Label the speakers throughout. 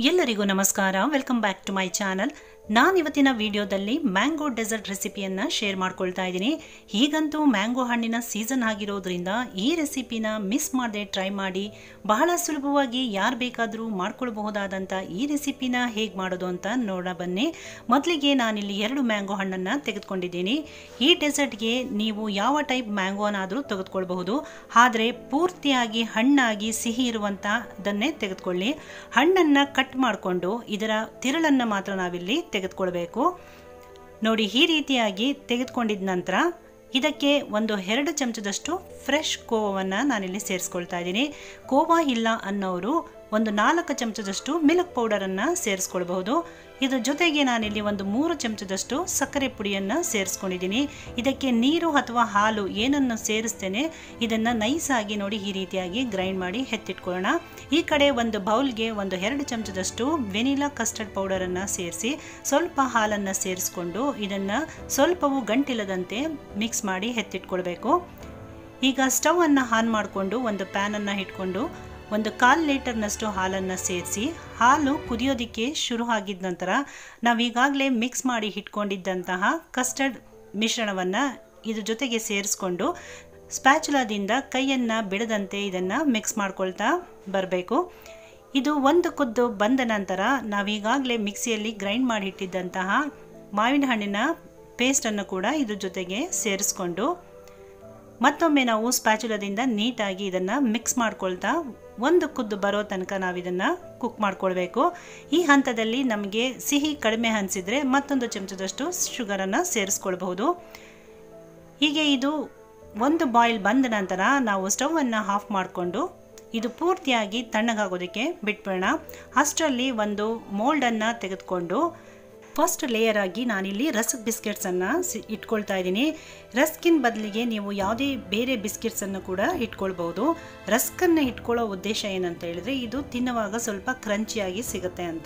Speaker 1: ಎಲ್ಲರಿಗೂ ನಮಸ್ಕಾರ. Welcome back to my channel. ನಾನು ಇವತ್ತಿನ ವಿಡಿಯೋದಲ್ಲಿ ಮ್ಯಾಂಗೋ ಡೆಸರ್ಟ್ ರೆಸಿಪಿಯನ್ನು ಶೇರ್ ಮಾಡ್ಕೊಳ್ತಾ ಇದ್ದೀನಿ. ಹೀಗಂತೂ ಮ್ಯಾಂಗೋ ಹಣ್ಣಿನ ಸೀಸನ್ ಆಗಿರೋದ್ರಿಂದ ಈ ರೆಸಿಪಿನ ಮಿಸ್ ಮಾಡದೆ ಟ್ರೈ ಮಾಡಿ. ಬಹಳ ಸುಲಭವಾಗಿ ಯಾರು ಬೇಕಾದರೂ ಮಾಡ್ಕೊಳ್ಬಹುದಾದಂಥ ಈ ರೆಸಿಪಿನ ಹೇಗೆ ಮಾಡೋದು ಅಂತ ನೋಡ ಬನ್ನಿ. ಮೊದಲಿಗೆ ನಾನಿಲ್ಲಿ 2 ಮ್ಯಾಂಗೋ ಹಣ್ಣನ್ನು ತೆಗೆದುಕೊಂಡಿದ್ದೀನಿ. ಈ ಡೆಸರ್ಟ್ಗೆ ನೀವು ಯಾವ ಟೈಪ್ ಮ್ಯಾಂಗೋನಾದರೂ ತೆಗೆದುಕೊಳ್ಬಹುದು, ಆದರೆ ಪೂರ್ತಿಯಾಗಿ ಹಣ್ಣಾಗಿ ಸಿಹಿ ಇರುವಂಥದ್ದನ್ನೇ ತೆಗೆದುಕೊಳ್ಳಿ. ಹಣ್ಣನ್ನು ಕಟ್ ಮಾಡಿಕೊಂಡು ಇದರ ತಿರುಳನ್ನು ಮಾತ್ರ ನಾವಿಲ್ಲಿ ತೆಗೆದುಕೊಳ್ಬೇಕು. ನೋಡಿ, ಈ ರೀತಿಯಾಗಿ ತೆಗೆದುಕೊಂಡಿದ ನಂತರ ಇದಕ್ಕೆ 1-2 ಚಮಚದಷ್ಟು ಫ್ರೆಶ್ ಕೋವಾವನ್ನು ನಾನಿಲ್ಲಿ ಸೇರಿಸ್ಕೊಳ್ತಾ ಇದ್ದೀನಿ. ಕೋವಾ ಇಲ್ಲ ಅನ್ನೋರು 4 ಚಮಚದಷ್ಟು ಮಿಲ್ಕ್ ಪೌಡರನ್ನು ಸೇರಿಸ್ಕೊಳ್ಬಹುದು. ಇದರ ಜೊತೆಗೆ ನಾನಿಲ್ಲಿ 3 ಚಮಚದಷ್ಟು ಸಕ್ಕರೆ ಪುಡಿಯನ್ನು ಸೇರಿಸ್ಕೊಂಡಿದ್ದೀನಿ. ಇದಕ್ಕೆ ನೀರು ಅಥವಾ ಹಾಲು ಏನನ್ನು ಸೇರಿಸ್ತೇನೆ ಇದನ್ನು ನೈಸಾಗಿ ನೋಡಿ ಈ ರೀತಿಯಾಗಿ ಗ್ರೈಂಡ್ ಮಾಡಿ ಎತ್ತಿಟ್ಕೊಳ್ಳೋಣ. ಈ ಕಡೆ ಒಂದು ಬೌಲ್ಗೆ 1-2 ಚಮಚದಷ್ಟು ವೆನಿಲಾ ಕಸ್ಟರ್ಡ್ ಪೌಡರನ್ನು ಸೇರಿಸಿ ಸ್ವಲ್ಪ ಹಾಲನ್ನು ಸೇರಿಸ್ಕೊಂಡು ಇದನ್ನು ಸ್ವಲ್ಪವೂ ಗಂಟಿಲ್ಲದಂತೆ ಮಿಕ್ಸ್ ಮಾಡಿ ಎತ್ತಿಟ್ಕೊಳ್ಬೇಕು. ಈಗ ಸ್ಟವ್ ಅನ್ನು ಆನ್ ಮಾಡಿಕೊಂಡು ಒಂದು ಪ್ಯಾನನ್ನು ಇಟ್ಕೊಂಡು 1/4 ಲೀಟರ್ನಷ್ಟು ಹಾಲನ್ನು ಸೇರಿಸಿ ಹಾಲು ಕುದಿಯೋದಕ್ಕೆ ಶುರು ಆಗಿದ ನಂತರ ನಾವೀಗಾಗಲೇ ಮಿಕ್ಸ್ ಮಾಡಿ ಇಟ್ಕೊಂಡಿದ್ದಂತಹ ಕಸ್ಟರ್ಡ್ ಮಿಶ್ರಣವನ್ನು ಇದ್ರ ಜೊತೆಗೆ ಸೇರಿಸ್ಕೊಂಡು ಸ್ಪ್ಯಾಚುಲಾದಿಂದ ಕೈಯನ್ನು ಬಿಡದಂತೆ ಇದನ್ನು ಮಿಕ್ಸ್ ಮಾಡ್ಕೊಳ್ತಾ ಬರಬೇಕು. ಇದು ಒಂದು ಕುದ್ದು ಬಂದ ನಂತರ ನಾವೀಗಾಗಲೇ ಮಿಕ್ಸಿಯಲ್ಲಿ ಗ್ರೈಂಡ್ ಮಾಡಿ ಇಟ್ಟಿದ್ದಂತಹ ಮಾವಿನ ಹಣ್ಣಿನ ಪೇಸ್ಟನ್ನು ಕೂಡ ಇದ್ರ ಜೊತೆಗೆ ಸೇರಿಸ್ಕೊಂಡು ಮತ್ತೊಮ್ಮೆ ನಾವು ಸ್ಪ್ಯಾಚುಲಾದಿಂದ ನೀಟಾಗಿ ಇದನ್ನು ಮಿಕ್ಸ್ ಮಾಡ್ಕೊಳ್ತಾ ಒಂದು ಕುದ್ದು ಬರೋ ತನಕ ನಾವಿದನ್ನು ಕುಕ್ ಮಾಡ್ಕೊಳ್ಬೇಕು. ಈ ಹಂತದಲ್ಲಿ ನಮಗೆ ಸಿಹಿ ಕಡಿಮೆ ಅನಿಸಿದರೆ ಮತ್ತೊಂದು ಚಮಚದಷ್ಟು ಶುಗರನ್ನು ಸೇರಿಸ್ಕೊಳ್ಬಹುದು. ಹೀಗೆ ಇದು ಒಂದು ಬಾಯ್ಲ್ ಬಂದ ನಂತರ ನಾವು ಸ್ಟವನ್ನು ಆಫ್ ಮಾಡಿಕೊಂಡು ಇದು ಪೂರ್ತಿಯಾಗಿ ತಣ್ಣಗಾಗೋದಕ್ಕೆ ಬಿಟ್ಬಿಡೋಣ. ಅಷ್ಟರಲ್ಲಿ ಒಂದು ಮೋಲ್ಡನ್ನು ತೆಗೆದುಕೊಂಡು ಫಸ್ಟ್ ಲೇಯರ್ ಆಗಿ ನಾನಿಲ್ಲಿ ರಸ್ಕ್ ಬಿಸ್ಕೆಟ್ಸನ್ನು ಇಟ್ಕೊಳ್ತಾ ಇದ್ದೀನಿ. ರಸ್ಕಿನ ಬದಲಿಗೆ ನೀವು ಯಾವುದೇ ಬೇರೆ ಬಿಸ್ಕೆಟ್ಸನ್ನು ಕೂಡ ಇಟ್ಕೊಳ್ಬೋದು. ರಸ್ಕನ್ನು ಇಟ್ಕೊಳ್ಳೋ ಉದ್ದೇಶ ಏನಂತ ಹೇಳಿದ್ರೆ ಇದು ತಿನ್ನುವಾಗ ಸ್ವಲ್ಪ ಕ್ರಂಚಿಯಾಗಿ ಸಿಗುತ್ತೆ ಅಂತ.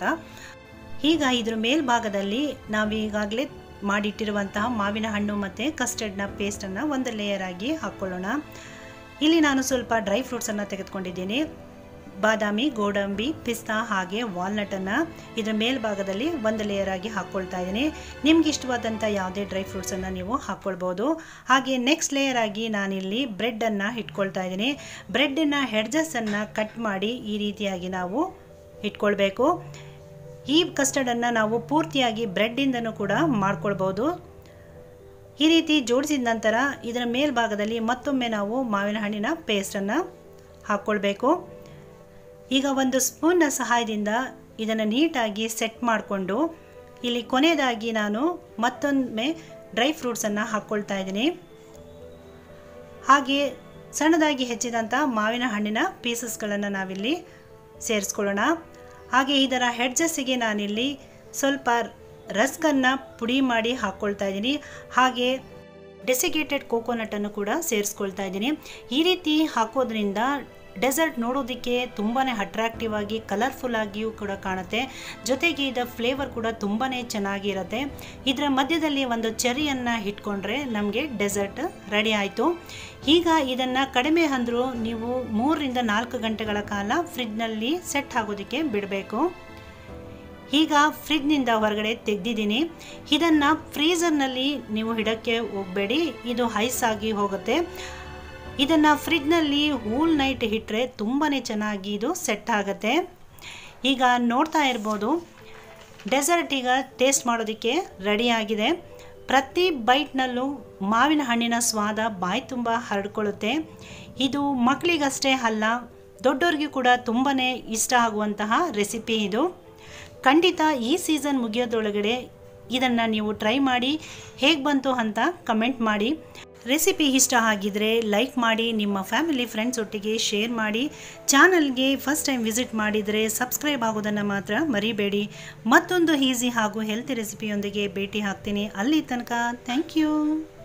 Speaker 1: ಈಗ ಇದ್ರ ಮೇಲ್ಭಾಗದಲ್ಲಿ ನಾವೀಗಾಗಲೇ ಮಾಡಿಟ್ಟಿರುವಂತಹ ಮಾವಿನ ಹಣ್ಣು ಮತ್ತು ಕಸ್ಟರ್ಡ್ನ ಪೇಸ್ಟನ್ನು ಒಂದು ಲೇಯರ್ ಆಗಿ ಹಾಕ್ಕೊಳ್ಳೋಣ. ಇಲ್ಲಿ ನಾನು ಸ್ವಲ್ಪ ಡ್ರೈ ಫ್ರೂಟ್ಸನ್ನು ತೆಗೆದುಕೊಂಡಿದ್ದೀನಿ. ಬಾದಾಮಿ, ಗೋಡಂಬಿ, ಪಿಸ್ತಾ ಹಾಗೆ ವಾಲ್ನಟನ್ನು ಇದರ ಮೇಲ್ಭಾಗದಲ್ಲಿ ಒಂದು ಲೇಯರ್ ಆಗಿ ಹಾಕ್ಕೊಳ್ತಾ ಇದ್ದೀನಿ. ನಿಮ್ಗೆ ಇಷ್ಟವಾದಂಥ ಯಾವುದೇ ಡ್ರೈ ಫ್ರೂಟ್ಸನ್ನು ನೀವು ಹಾಕ್ಕೊಳ್ಬೋದು. ಹಾಗೆ ನೆಕ್ಸ್ಟ್ ಲೇಯರ್ ಆಗಿ ನಾನಿಲ್ಲಿ ಬ್ರೆಡ್ಡನ್ನು ಇಟ್ಕೊಳ್ತಾ ಇದ್ದೀನಿ. ಬ್ರೆಡ್ಡಿನ ಹೆಡ್ಜಸ್ಸನ್ನು ಕಟ್ ಮಾಡಿ ಈ ರೀತಿಯಾಗಿ ನಾವು ಇಟ್ಕೊಳ್ಬೇಕು. ಈ ಕಸ್ಟರ್ಡನ್ನು ನಾವು ಪೂರ್ತಿಯಾಗಿ ಬ್ರೆಡ್ಡಿಂದನೂ ಕೂಡ ಮಾಡ್ಕೊಳ್ಬೋದು. ಈ ರೀತಿ ಜೋಡಿಸಿದ ನಂತರ ಇದರ ಮೇಲ್ಭಾಗದಲ್ಲಿ ಮತ್ತೊಮ್ಮೆ ನಾವು ಮಾವಿನ ಹಣ್ಣಿನ ಪೇಸ್ಟನ್ನು ಹಾಕ್ಕೊಳ್ಬೇಕು. ಈಗ ಒಂದು ಸ್ಪೂನ್ನ ಸಹಾಯದಿಂದ ಇದನ್ನು ನೀಟಾಗಿ ಸೆಟ್ ಮಾಡಿಕೊಂಡು ಇಲ್ಲಿ ಕೊನೆಯದಾಗಿ ನಾನು ಮತ್ತೊಮ್ಮೆ ಡ್ರೈ ಫ್ರೂಟ್ಸನ್ನು ಹಾಕ್ಕೊಳ್ತಾ ಇದ್ದೀನಿ. ಹಾಗೆ ಸಣ್ಣದಾಗಿ ಹೆಚ್ಚಿದಂಥ ಮಾವಿನ ಹಣ್ಣಿನ ಪೀಸಸ್ಗಳನ್ನು ನಾವಿಲ್ಲಿ ಸೇರಿಸ್ಕೊಳ್ಳೋಣ. ಹಾಗೆ ಇದರ ಹೆಡ್ಜಸ್ಸಿಗೆ ನಾನಿಲ್ಲಿ ಸ್ವಲ್ಪ ರಸ್ಕನ್ನು ಪುಡಿ ಮಾಡಿ ಹಾಕ್ಕೊಳ್ತಾ ಇದ್ದೀನಿ. ಹಾಗೆ ಡೆಸಿಕೇಟೆಡ್ ಕೋಕೋನಟನ್ನು ಕೂಡ ಸೇರಿಸ್ಕೊಳ್ತಾ ಇದ್ದೀನಿ. ಈ ರೀತಿ ಹಾಕೋದ್ರಿಂದ ಡೆಸರ್ಟ್ ನೋಡೋದಕ್ಕೆ ತುಂಬಾ ಅಟ್ರಾಕ್ಟಿವ್ ಆಗಿ ಕಲರ್ಫುಲ್ ಆಗಿಯೂ ಕೂಡ ಕಾಣುತ್ತೆ. ಜೊತೆಗೆ ಇದರ ಫ್ಲೇವರ್ ಕೂಡ ತುಂಬಾ ಚೆನ್ನಾಗಿರುತ್ತೆ. ಇದರ ಮಧ್ಯದಲ್ಲಿ ಒಂದು ಚೆರಿಯನ್ನು ಇಟ್ಕೊಂಡ್ರೆ ನಮಗೆ ಡೆಸರ್ಟ್ ರೆಡಿ ಆಯಿತು. ಈಗ ಇದನ್ನು ಕಡಿಮೆ ಅಂದರೂ ನೀವು 3-4 ಗಂಟೆಗಳ ಕಾಲ ಫ್ರಿಡ್ಜ್ನಲ್ಲಿ ಸೆಟ್ ಆಗೋದಕ್ಕೆ ಬಿಡಬೇಕು. ಈಗ ಫ್ರಿಡ್ಜ್ನಿಂದ ಹೊರಗಡೆ ತೆಗೆದಿದ್ದೀನಿ. ಇದನ್ನು ಫ್ರೀಝರ್ನಲ್ಲಿ ನೀವು ಇಡೋಕ್ಕೆ ಹೋಗಬೇಡಿ, ಇದು ಐಸ್ ಆಗಿ ಹೋಗುತ್ತೆ. ಇದನ್ನು ಫ್ರಿಡ್ಜ್ನಲ್ಲಿ ಹೋಲ್ ನೈಟ್ ಇಟ್ಟರೆ ತುಂಬಾ ಚೆನ್ನಾಗಿ ಇದು ಸೆಟ್ ಆಗುತ್ತೆ. ಈಗ ನೋಡ್ತಾ ಇರ್ಬೋದು ಡೆಸರ್ಟ್ ಈಗ ಟೇಸ್ಟ್ ಮಾಡೋದಕ್ಕೆ ರೆಡಿಯಾಗಿದೆ. ಪ್ರತಿ ಬೈಟ್ನಲ್ಲೂ ಮಾವಿನ ಹಣ್ಣಿನ ಸ್ವಾದ ಬಾಯಿ ತುಂಬ ಹರಡ್ಕೊಳ್ಳುತ್ತೆ. ಇದು ಮಕ್ಕಳಿಗಷ್ಟೇ ಅಲ್ಲ, ದೊಡ್ಡವ್ರಿಗೂ ಕೂಡ ತುಂಬಾ ಇಷ್ಟ ಆಗುವಂತಹ ರೆಸಿಪಿ ಇದು. ಖಂಡಿತ ಈ ಸೀಸನ್ ಮುಗಿಯೋದ್ರೊಳಗಡೆ ಇದನ್ನು ನೀವು ಟ್ರೈ ಮಾಡಿ ಹೇಗೆ ಬಂತು ಅಂತ ಕಮೆಂಟ್ ಮಾಡಿ. ರೆಸಿಪಿ ಇಷ್ಟ ಆಗಿದ್ರೆ ಲೈಕ್ ಮಾಡಿ, ನಿಮ್ಮ ಫ್ಯಾಮಿಲಿ ಫ್ರೆಂಡ್ಸ್ ಒಟ್ಟಿಗೆ ಶೇರ್ ಮಾಡಿ. ಚಾನಲ್ಗೆ ಫಸ್ಟ್ ಟೈಮ್ ವಿಸಿಟ್ ಮಾಡಿದರೆ ಸಬ್ಸ್ಕ್ರೈಬ್ ಆಗೋದನ್ನು ಮಾತ್ರ ಮರಿಬೇಡಿ. ಮತ್ತೊಂದು ಈಸಿ ಹಾಗೂ ಹೆಲ್ತಿ ರೆಸಿಪಿಯೊಂದಿಗೆ ಭೇಟಿ ಆಗ್ತೀನಿ. ಅಲ್ಲಿ ತನಕ ಥ್ಯಾಂಕ್ ಯು.